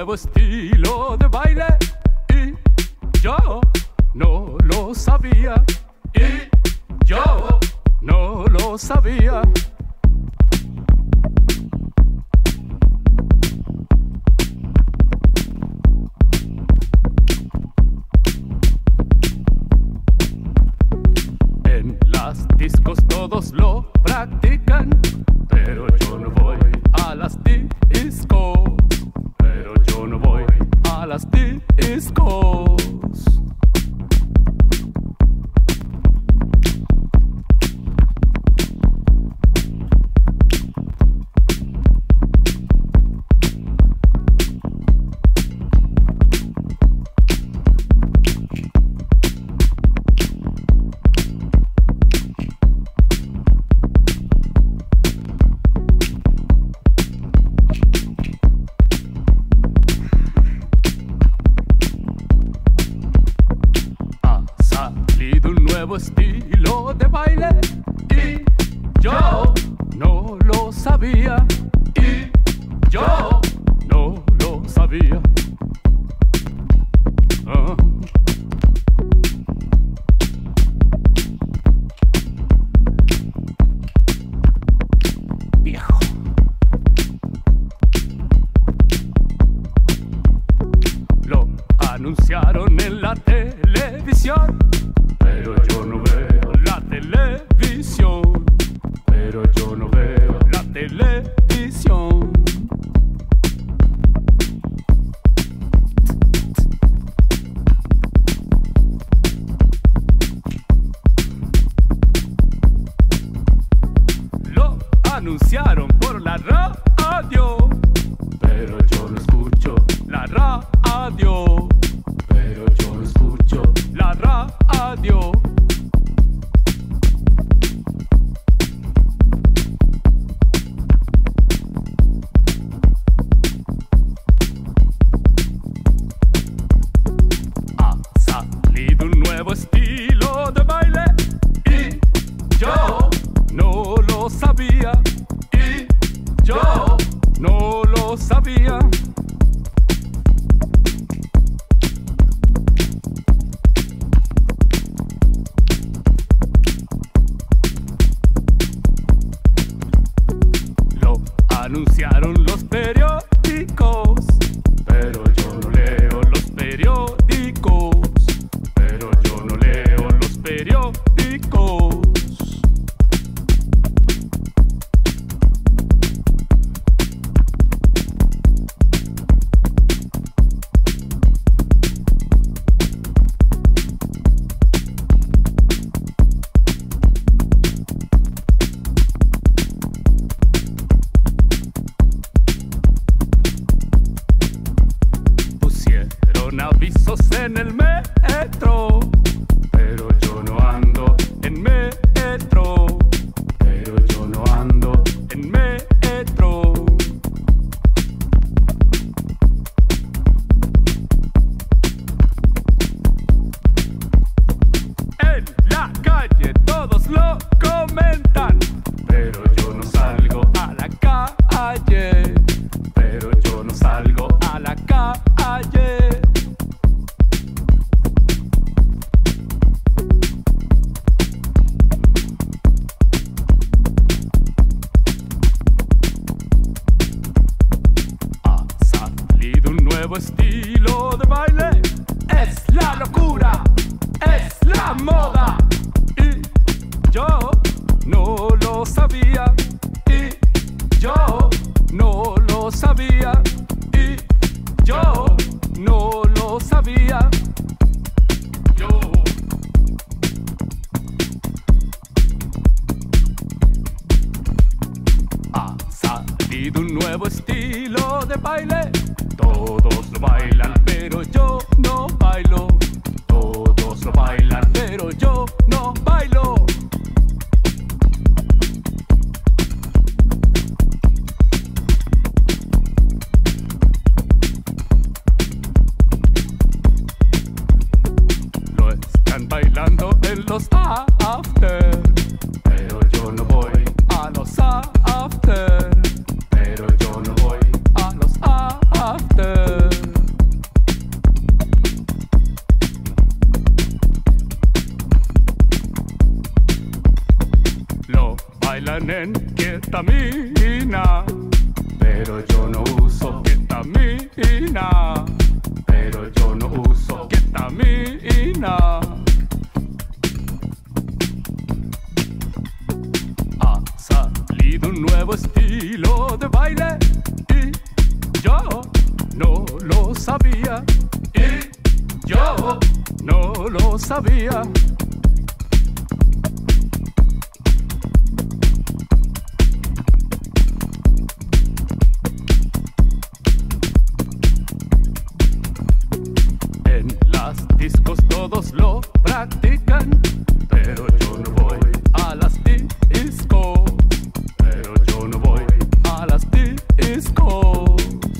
nuevo estilo de baile y yo no lo sabía, y yo no lo sabía. En las discos todos lo practican, pero yo no voy a las discos, pero yo no voy a las discos. Un nuevo estilo de baile y yo no lo sabía, y yo no lo sabía. Viejo. Lo anunciaron en la televisión, pero yo no veo la televisión, pero yo no veo la televisión. Lo anunciaron por la radio, pero yo no escucho la radio, pero yo no escucho la radio. Ha salido un nuevo estilo de baile y yo no lo sabía, y yo no lo sabía. Anunciaron los periódicos, pero yo no leo los periódicos, pero yo no leo los periódicos. Avisos en el metro, pero yo no ando en metro, pero yo no ando en metro. En la calle todos lo comentan, pero yo no salgo a la calle, pero yo no salgo a la calle. Nuevo estilo de baile, es la locura, es la moda, y yo no lo sabía, y yo no lo sabía, y yo no lo sabía. Yo. Ha salido un nuevo estilo de baile. Todos lo bailan, pero yo no bailo. Todos lo bailan, pero yo no bailo. Lo están bailando en los after, pero yo no voy a los after, pero yo no voy a los after. tienen ketamina, pero yo no uso ketamina, pero yo no uso ketamina. Ha salido un nuevo estilo de baile y yo no lo sabía, y yo no lo sabía. En las discos todos lo practican, pero yo no voy a las discos, pero yo no voy a las discos.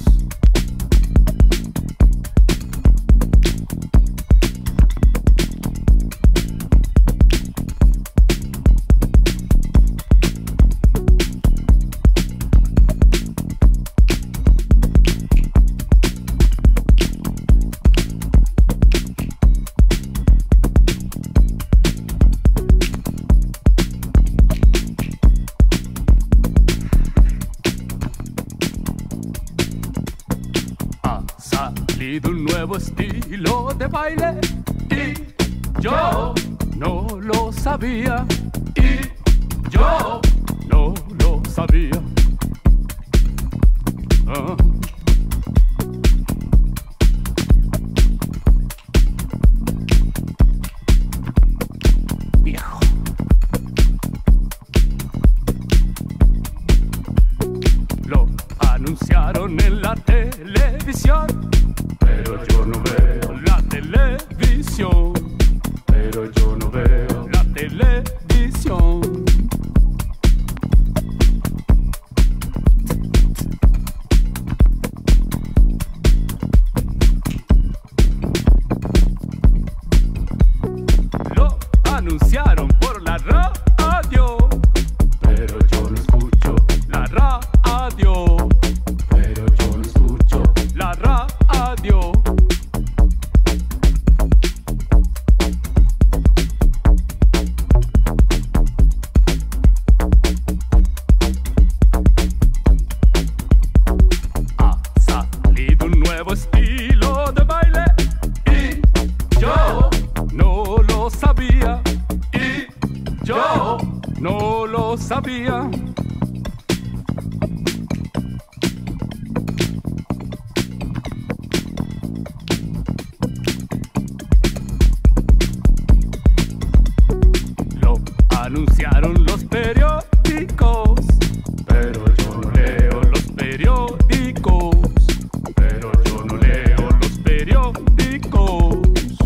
Salido un nuevo estilo de baile y yo no lo sabía, y yo no lo sabía. Viejo. Lo anunciaron en la televisión, pero yo no veo la televisión, pero yo no veo la televisión. Lo anunciaron por la radio, pero yo no escucho la radio, pero yo no escucho la radio. Ha salido un nuevo estilo de baile y yo no lo sabía, y yo no lo sabía. Lo anunciaron los periódicos, pero yo no leo los periódicos, pero yo no leo los periódicos.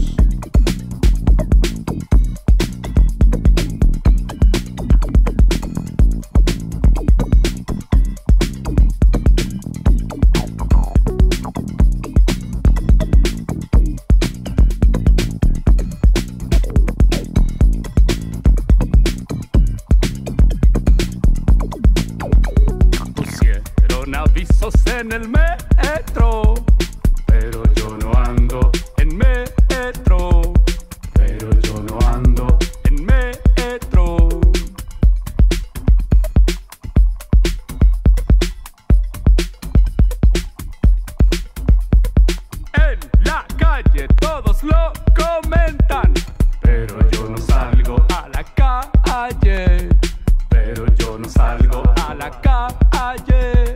Pusieron avisos en el metro, pero yo no ando en metro, pero yo no ando en metro. En la calle todos lo comentan, pero yo no salgo a la calle, pero yo no salgo a la calle.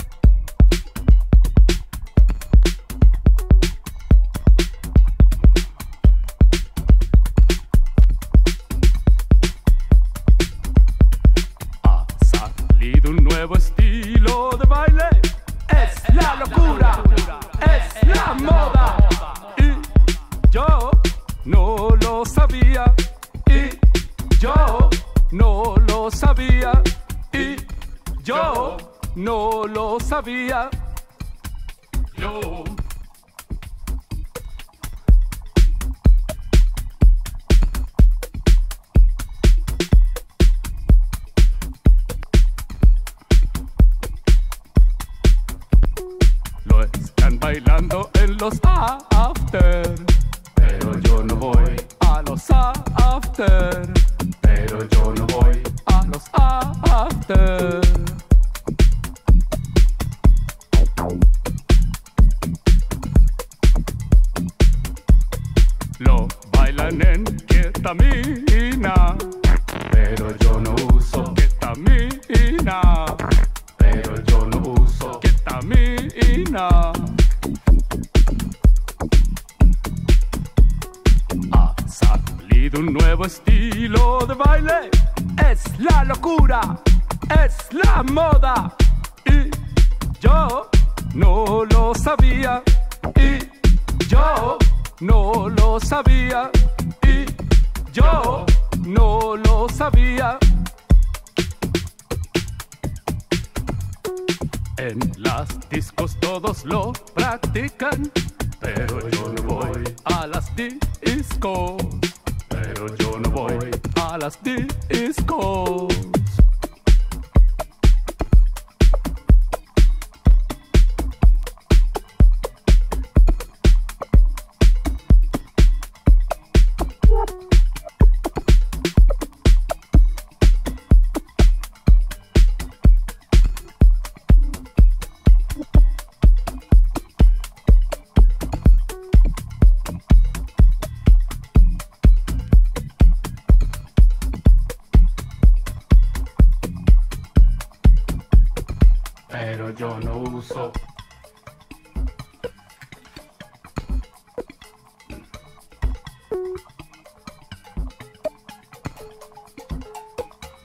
Ha salido un nuevo estilo de baile, es la locura, es la moda, y yo no lo sabía, y yo no lo sabía, y yo no lo sabía. Yo. Lo están bailando en los after, pero yo no voy a los after, pero yo no voy a los vamos a hacer? Lo bailan en ketamina, pero yo no uso ketamina, pero yo no uso ketamina. Ha salido un nuevo estilo de baile, es la locura, es la moda, y yo no lo sabía, y yo no lo sabía, y yo no lo sabía. En las discos todos lo practican, pero yo no voy a las discos, pero yo no voy a las discos. Pero yo no uso.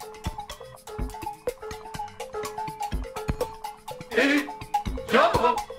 Y yo